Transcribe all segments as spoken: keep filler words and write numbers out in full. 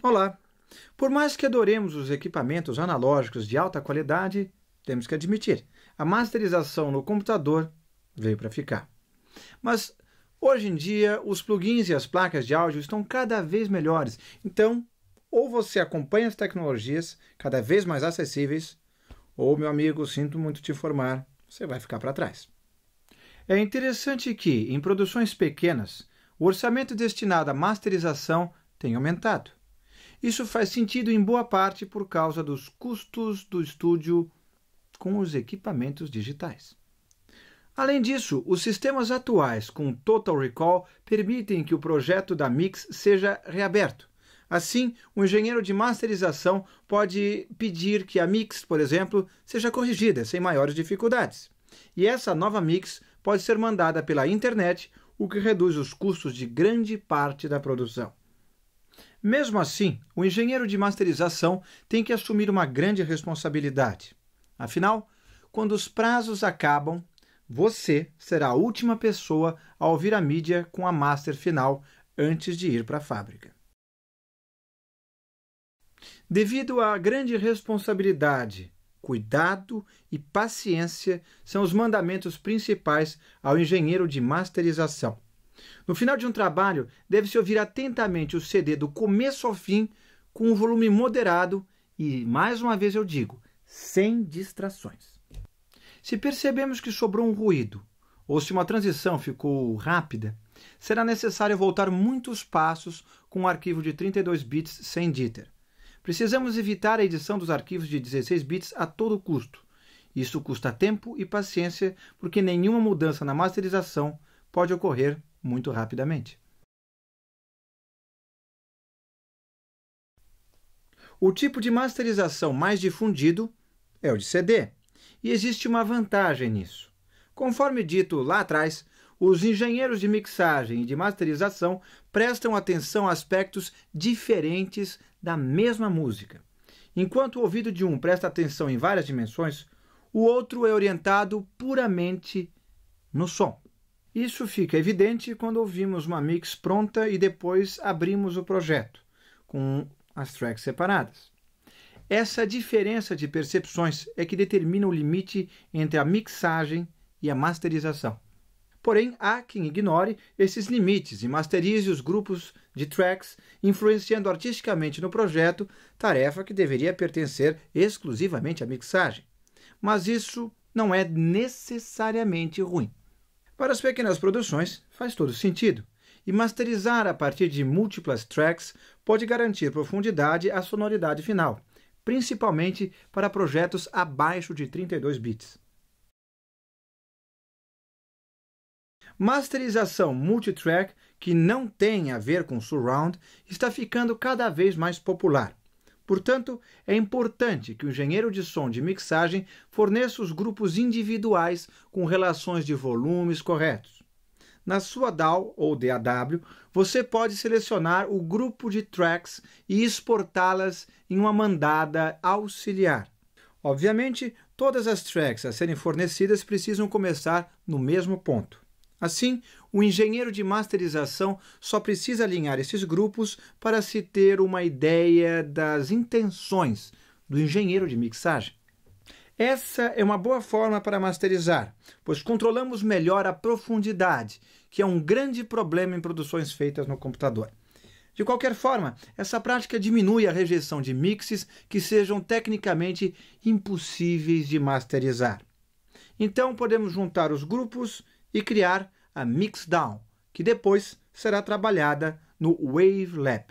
Olá! Por mais que adoremos os equipamentos analógicos de alta qualidade, temos que admitir, a masterização no computador veio para ficar. Mas, hoje em dia, os plugins e as placas de áudio estão cada vez melhores. Então, ou você acompanha as tecnologias cada vez mais acessíveis, ou, meu amigo, sinto muito te informar, você vai ficar para trás. É interessante que, em produções pequenas, o orçamento destinado à masterização tem aumentado. Isso faz sentido em boa parte por causa dos custos do estúdio com os equipamentos digitais. Além disso, os sistemas atuais com Total Recall permitem que o projeto da Mix seja reaberto. Assim, o engenheiro de masterização pode pedir que a Mix, por exemplo, seja corrigida sem maiores dificuldades. E essa nova Mix pode ser mandada pela internet, o que reduz os custos de grande parte da produção. Mesmo assim, o engenheiro de masterização tem que assumir uma grande responsabilidade. Afinal, quando os prazos acabam, você será a última pessoa a ouvir a mídia com a master final antes de ir para a fábrica. Devido à grande responsabilidade, cuidado e paciência são os mandamentos principais ao engenheiro de masterização. No final de um trabalho, deve-se ouvir atentamente o C D do começo ao fim, com um volume moderado e, mais uma vez eu digo, sem distrações. Se percebemos que sobrou um ruído, ou se uma transição ficou rápida, será necessário voltar muitos passos com um arquivo de trinta e dois bits sem jitter. Precisamos evitar a edição dos arquivos de dezesseis bits a todo custo. Isso custa tempo e paciência, porque nenhuma mudança na masterização pode ocorrer muito rapidamente. O tipo de masterização mais difundido é o de C D, e existe uma vantagem nisso. Conforme dito lá atrás, os engenheiros de mixagem e de masterização prestam atenção a aspectos diferentes da mesma música. Enquanto o ouvido de um presta atenção em várias dimensões, o outro é orientado puramente no som. Isso fica evidente quando ouvimos uma mix pronta e depois abrimos o projeto, com as tracks separadas. Essa diferença de percepções é que determina o limite entre a mixagem e a masterização. Porém, há quem ignore esses limites e masterize os grupos de tracks, influenciando artisticamente no projeto, tarefa que deveria pertencer exclusivamente à mixagem. Mas isso não é necessariamente ruim. Para as pequenas produções, faz todo sentido, e masterizar a partir de múltiplas tracks pode garantir profundidade à sonoridade final, principalmente para projetos abaixo de trinta e dois bits. Masterização multitrack, que não tem a ver com surround, está ficando cada vez mais popular. Portanto, é importante que o engenheiro de som de mixagem forneça os grupos individuais com relações de volumes corretos. Na sua D A W ou D A W, você pode selecionar o grupo de tracks e exportá-las em uma mandada auxiliar. Obviamente, todas as tracks a serem fornecidas precisam começar no mesmo ponto. Assim, o engenheiro de masterização só precisa alinhar esses grupos para se ter uma ideia das intenções do engenheiro de mixagem. Essa é uma boa forma para masterizar, pois controlamos melhor a profundidade, que é um grande problema em produções feitas no computador. De qualquer forma, essa prática diminui a rejeição de mixes que sejam tecnicamente impossíveis de masterizar. Então, podemos juntar os grupos e criar a Mixdown, que depois será trabalhada no Wavelab.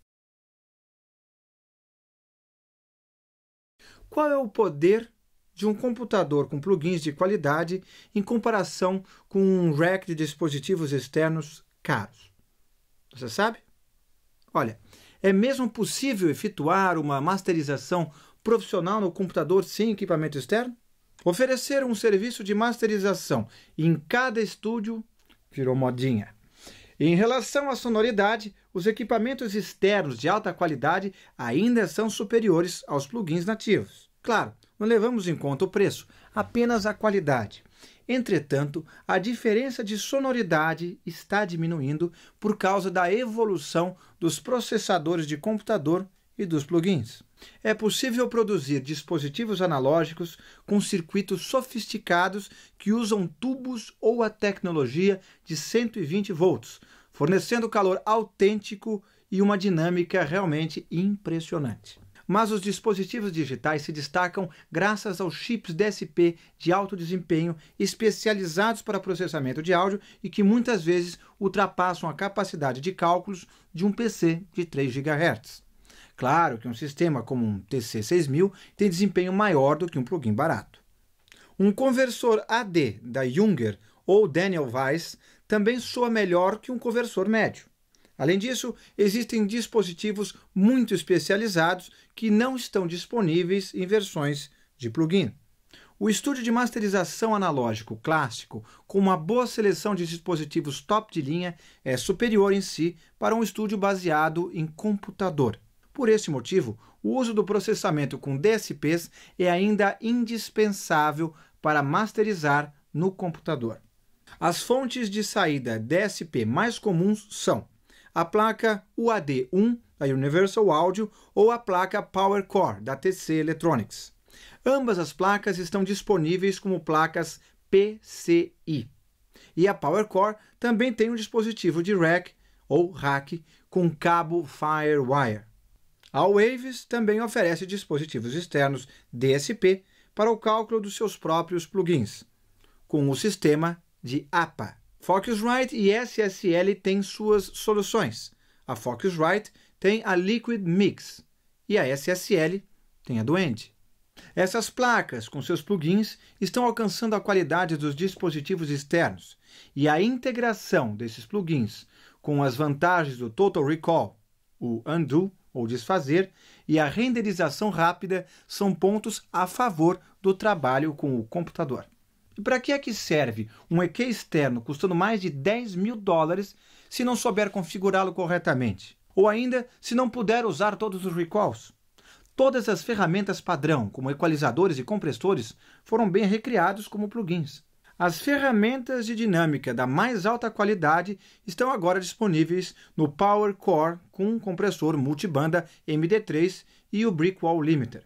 Qual é o poder de um computador com plugins de qualidade em comparação com um rack de dispositivos externos caros? Você sabe? Olha, é mesmo possível efetuar uma masterização profissional no computador sem equipamento externo? Oferecer um serviço de masterização em cada estúdio virou modinha. Em relação à sonoridade, os equipamentos externos de alta qualidade ainda são superiores aos plugins nativos. Claro, não levamos em conta o preço, apenas a qualidade. Entretanto, a diferença de sonoridade está diminuindo por causa da evolução dos processadores de computador e dos plugins. É possível produzir dispositivos analógicos com circuitos sofisticados que usam tubos ou a tecnologia de cento e vinte volts, fornecendo calor autêntico e uma dinâmica realmente impressionante. Mas os dispositivos digitais se destacam graças aos chips D S P de alto desempenho especializados para processamento de áudio e que muitas vezes ultrapassam a capacidade de cálculos de um P C de três gigahertz. Claro que um sistema como um T C seis mil tem desempenho maior do que um plugin barato. Um conversor A D da Junger ou Daniel Weiss também soa melhor que um conversor médio. Além disso, existem dispositivos muito especializados que não estão disponíveis em versões de plugin. O estúdio de masterização analógico clássico, com uma boa seleção de dispositivos top de linha, é superior em si para um estúdio baseado em computador. Por esse motivo, o uso do processamento com D S Ps é ainda indispensável para masterizar no computador. As fontes de saída D S P mais comuns são a placa U A D um da Universal Audio ou a placa PowerCore da T C Electronics. Ambas as placas estão disponíveis como placas P C I. E a PowerCore também tem um dispositivo de rack ou rack com cabo Firewire. A Waves também oferece dispositivos externos D S P para o cálculo dos seus próprios plugins, com o sistema de A P A. Focusrite e S S L têm suas soluções. A Focusrite tem a Liquid Mix e a S S L tem a Duende. Essas placas, com seus plugins, estão alcançando a qualidade dos dispositivos externos e a integração desses plugins com as vantagens do Total Recall, o undo ou desfazer e a renderização rápida são pontos a favor do trabalho com o computador. E para que é que serve um E Q externo custando mais de dez mil dólares se não souber configurá-lo corretamente? Ou ainda, se não puder usar todos os recalls? Todas as ferramentas padrão, como equalizadores e compressores, foram bem recriados como plugins. As ferramentas de dinâmica da mais alta qualidade estão agora disponíveis no PowerCore com um compressor multibanda M D três e o Brickwall Limiter.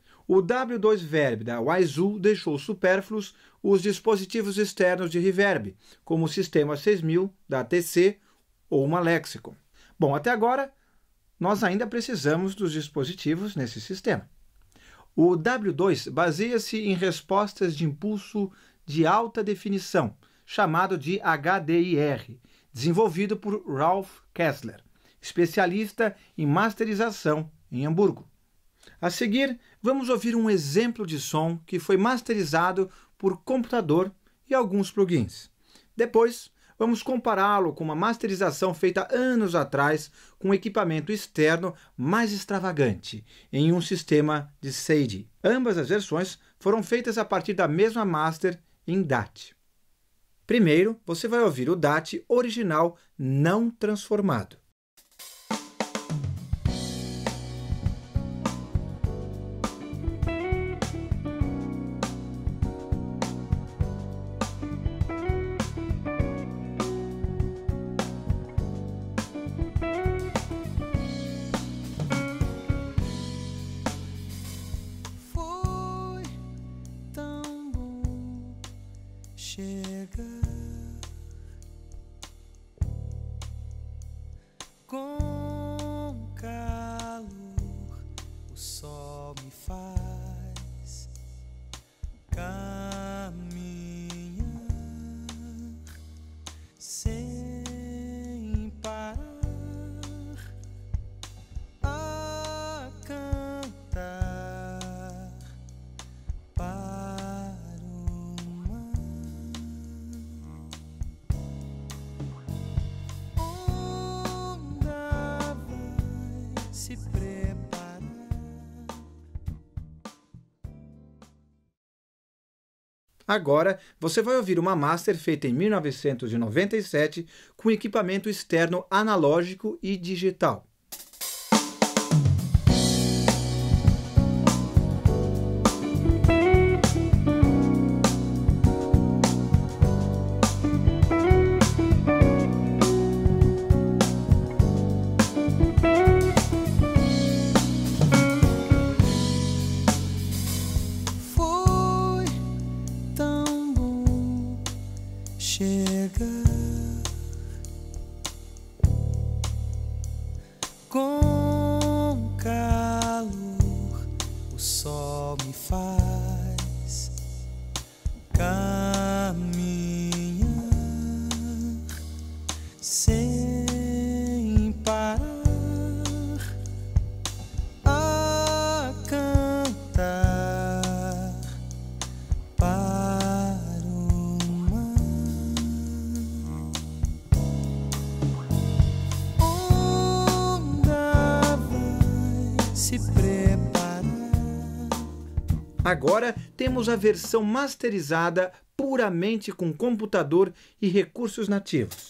O W dois Verb da Waizu deixou supérfluos os dispositivos externos de reverb, como o Sistema seis mil da T C ou uma Lexicon. Bom, até agora, nós ainda precisamos dos dispositivos nesse sistema. O W dois baseia-se em respostas de impulso de alta definição, chamado de H D I R, desenvolvido por Ralph Kessler, especialista em masterização em Hamburgo. A seguir, vamos ouvir um exemplo de som que foi masterizado por computador e alguns plugins. Depois, vamos compará-lo com uma masterização feita anos atrás com um equipamento externo mais extravagante, em um sistema de Sage. Ambas as versões foram feitas a partir da mesma master em D A T. Primeiro, você vai ouvir o D A T original não transformado. Chega com calor, o sol me faz caminhar sem parar a cantar para se preparar. Agora, você vai ouvir uma master feita em mil novecentos e noventa e sete com equipamento externo analógico e digital. Com calor o sol me faz caminhar sem parar a cantar para o mar. Onda vai se preparar. Agora temos a versão masterizada puramente com computador e recursos nativos.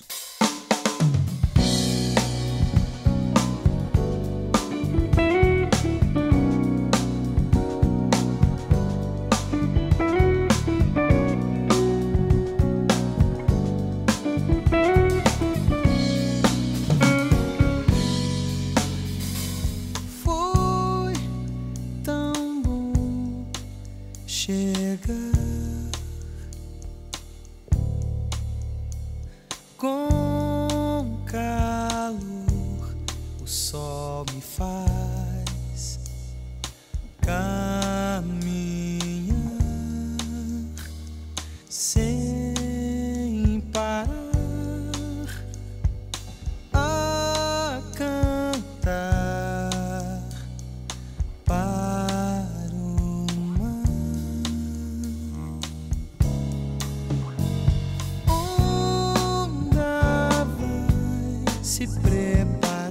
Foi tão bom chegar com calor o sol me faz caminhar sem parar a cantar para o mar. Onda vai se preparar.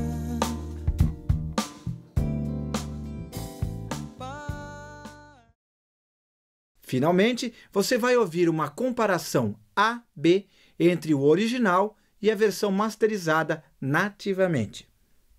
Finalmente, você vai ouvir uma comparação A B entre o original e a versão masterizada nativamente.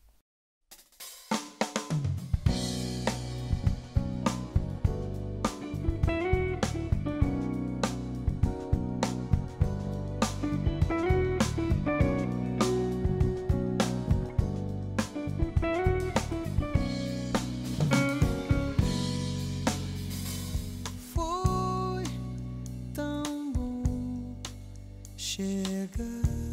Foi tão bom chegar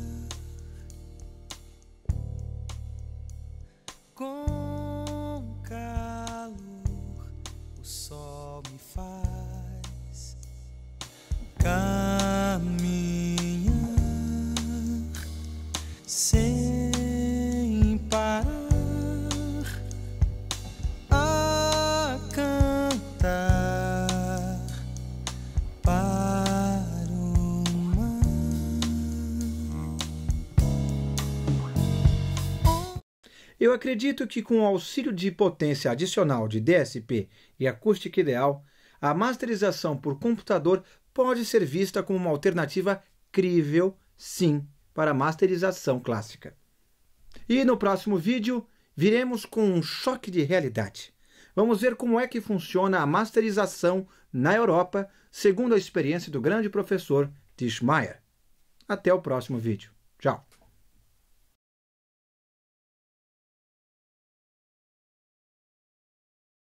com calor o sol me faz caminhar sem parar a cantar para o mar. Eu acredito que com o auxílio de potência adicional de D S P e acústica ideal, a masterização por computador pode ser vista como uma alternativa crível, sim, para a masterização clássica. E no próximo vídeo, viremos com um choque de realidade. Vamos ver como é que funciona a masterização na Europa, segundo a experiência do grande professor Tischmeyer. Até o próximo vídeo. Tchau!